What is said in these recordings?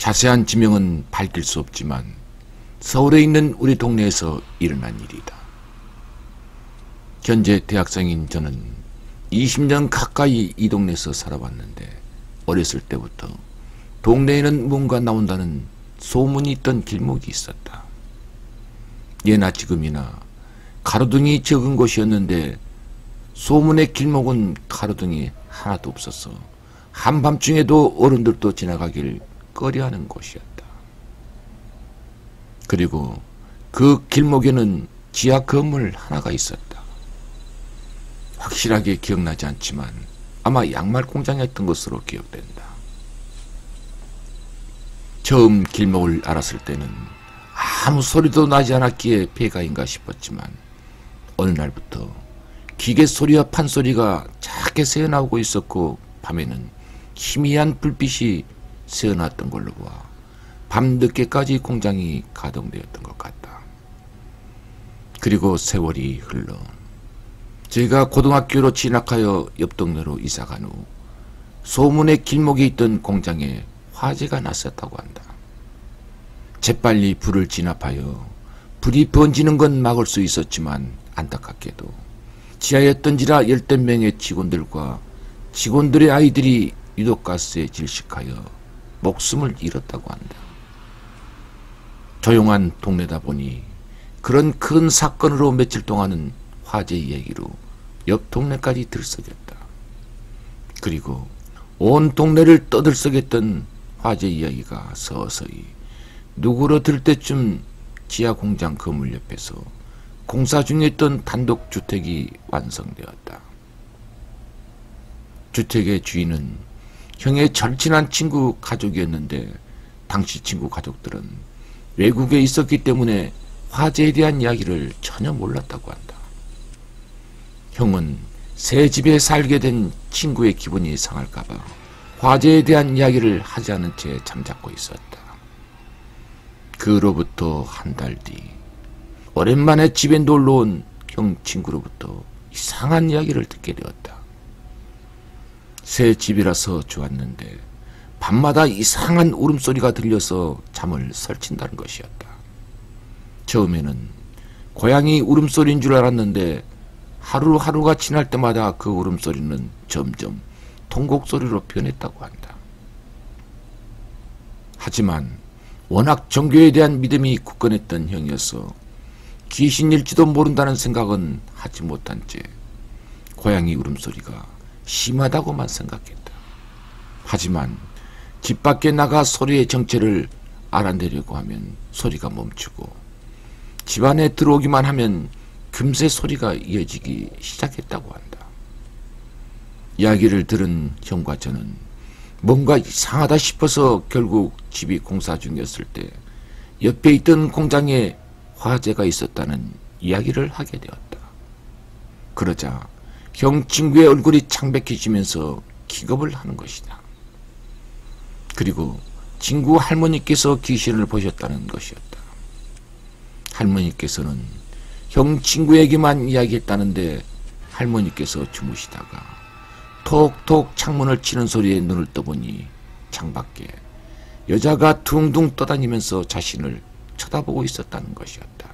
자세한 지명은 밝힐 수 없지만 서울에 있는 우리 동네에서 일어난 일이다. 현재 대학생인 저는 20년 가까이 이 동네에서 살아왔는데 어렸을 때부터 동네에는 뭔가 나온다는 소문이 있던 길목이 있었다. 예나 지금이나 가로등이 적은 곳이었는데 소문의 길목은 가로등이 하나도 없어서 한밤중에도 어른들도 지나가길 꺼려하는 곳이었다. 그리고 그 길목에는 지하 건물 하나가 있었다. 확실하게 기억나지 않지만 아마 양말 공장이었던 것으로 기억된다. 처음 길목을 알았을 때는 아무 소리도 나지 않았기에 폐가인가 싶었지만 어느 날부터 기계 소리와 판소리가 작게 새어나오고 있었고 밤에는 희미한 불빛이 새어났던 걸로 봐 밤늦게까지 공장이 가동되었던 것 같다. 그리고 세월이 흘러 제가 고등학교로 진학하여 옆 동네로 이사간 후 소문의 길목에 있던 공장에 화재가 났었다고 한다. 재빨리 불을 진압하여 불이 번지는 건 막을 수 있었지만 안타깝게도 지하였던지라 10여 명의 직원들과 직원들의 아이들이 유독가스에 질식하여 목숨을 잃었다고 한다. 조용한 동네다 보니 그런 큰 사건으로 며칠 동안은 화재 이야기로 옆 동네까지 들썩였다. 그리고 온 동네를 떠들썩였던 화재 이야기가 서서히 누구로 들 때쯤 지하 공장 건물 옆에서 공사 중이었던 단독주택이 완성되었다. 주택의 주인은 형의 절친한 친구 가족이었는데 당시 친구 가족들은 외국에 있었기 때문에 화재에 대한 이야기를 전혀 몰랐다고 한다. 형은 새 집에 살게 된 친구의 기분이 상할까봐 화재에 대한 이야기를 하지 않은 채 잠자코 있었다. 그로부터 한 달 뒤 오랜만에 집에 놀러온 형 친구로부터 이상한 이야기를 듣게 되었다. 새 집이라서 좋았는데 밤마다 이상한 울음소리가 들려서 잠을 설친다는 것이었다. 처음에는 고양이 울음소리인 줄 알았는데 하루하루가 지날 때마다 그 울음소리는 점점 통곡소리로 변했다고 한다. 하지만 워낙 종교에 대한 믿음이 굳건했던 형이어서 귀신일지도 모른다는 생각은 하지 못한 채 고양이 울음소리가 심하다고만 생각했다. 하지만 집 밖에 나가 소리의 정체를 알아내려고 하면 소리가 멈추고 집 안에 들어오기만 하면 금세 소리가 이어지기 시작했다고 한다. 이야기를 들은 형과 저는 뭔가 이상하다 싶어서 결국 집이 공사 중이었을 때 옆에 있던 공장에 화재가 있었다는 이야기를 하게 되었다. 그러자 형 친구의 얼굴이 창백해지면서 기겁을 하는 것이다. 그리고 친구 할머니께서 귀신을 보셨다는 것이었다. 할머니께서는 형 친구에게만 이야기했다는데 할머니께서 주무시다가 톡톡 창문을 치는 소리에 눈을 떠보니 창밖에 여자가 둥둥 떠다니면서 자신을 쳐다보고 있었다는 것이었다.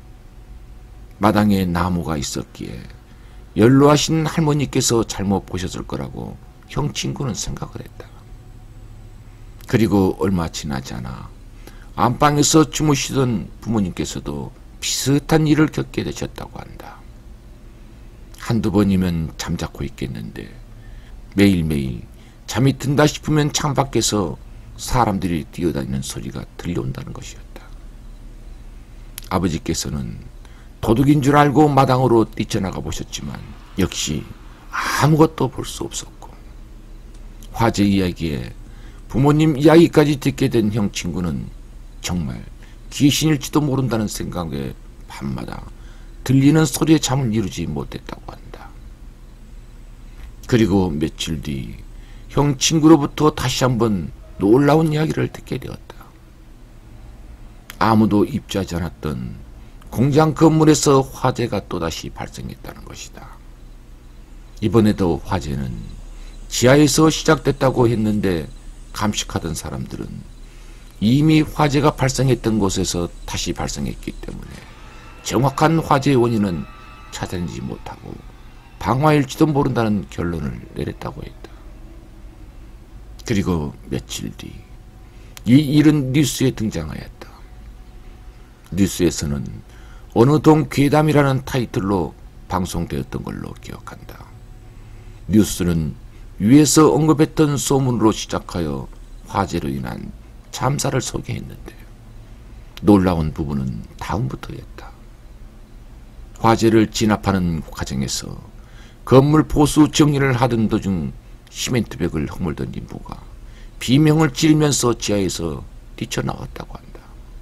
마당에 나무가 있었기에 연로하신 할머니께서 잘못 보셨을 거라고 형 친구는 생각을 했다. 그리고 얼마 지나지 않아 안방에서 주무시던 부모님께서도 비슷한 일을 겪게 되셨다고 한다. 한두 번이면 잠자코 있겠는데 매일매일 잠이 든다 싶으면 창밖에서 사람들이 뛰어다니는 소리가 들려온다는 것이었다. 아버지께서는 도둑인 줄 알고 마당으로 뛰쳐나가 보셨지만 역시 아무것도 볼 수 없었고 화재 이야기에 부모님 이야기까지 듣게 된 형 친구는 정말 귀신일지도 모른다는 생각에 밤마다 들리는 소리에 잠을 이루지 못했다고 한다. 그리고 며칠 뒤 형 친구로부터 다시 한번 놀라운 이야기를 듣게 되었다. 아무도 입주하지 않았던 공장 건물에서 화재가 또다시 발생했다는 것이다. 이번에도 화재는 지하에서 시작됐다고 했는데 감식하던 사람들은 이미 화재가 발생했던 곳에서 다시 발생했기 때문에 정확한 화재의 원인은 찾아내지 못하고 방화일지도 모른다는 결론을 내렸다고 했다. 그리고 며칠 뒤 이 일은 뉴스에 등장하였다. 뉴스에서는 어느 동 괴담이라는 타이틀로 방송되었던 걸로 기억한다. 뉴스는 위에서 언급했던 소문으로 시작하여 화재로 인한 참사를 소개했는데 놀라운 부분은 다음부터였다. 화재를 진압하는 과정에서 건물 보수 정리를 하던 도중 시멘트벽을 허물던 인부가 비명을 지르면서 지하에서 뛰쳐나왔다고 한다.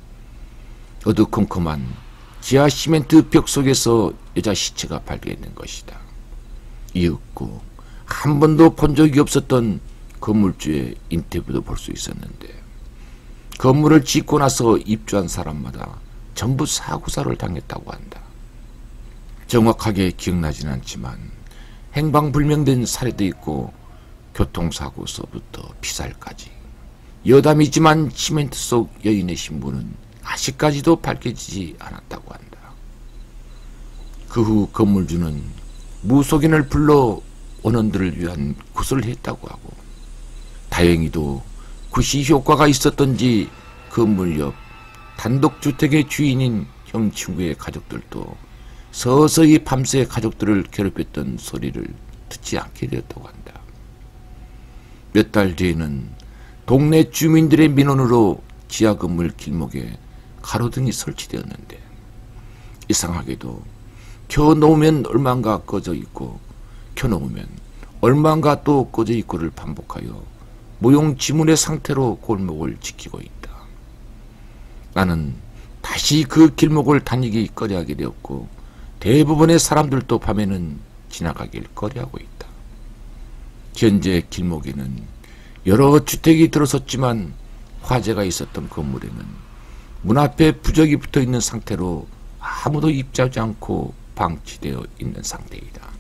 어두컴컴한 지하 시멘트 벽 속에서 여자 시체가 발견된 것이다. 이윽고 한 번도 본 적이 없었던 건물주의 인터뷰도 볼 수 있었는데 건물을 짓고 나서 입주한 사람마다 전부 사고사를 당했다고 한다. 정확하게 기억나진 않지만 행방불명된 사례도 있고 교통사고서부터 피살까지 여담이지만 시멘트 속 여인의 신분은 아직까지도 밝혀지지 않았다고 한다. 그 후 건물주는 무속인을 불러 원원들을 위한 굿을 했다고 하고 다행히도 굿이 효과가 있었던지 건물 옆 단독주택의 주인인 형 친구의 가족들도 서서히 밤새 가족들을 괴롭혔던 소리를 듣지 않게 되었다고 한다. 몇 달 뒤에는 동네 주민들의 민원으로 지하 건물 길목에 가로등이 설치되었는데 이상하게도 켜놓으면 얼마인가 꺼져 있고 켜놓으면 얼마인가 또 꺼져 있고를 반복하여 무용지물의 상태로 골목을 지키고 있다. 나는 다시 그 길목을 다니기 꺼려하게 되었고 대부분의 사람들도 밤에는 지나가길 꺼려하고 있다. 현재 길목에는 여러 주택이 들어섰지만 화재가 있었던 건물에는 문 앞에 부적이 붙어있는 상태로 아무도 입주하지 않고 방치되어 있는 상태이다.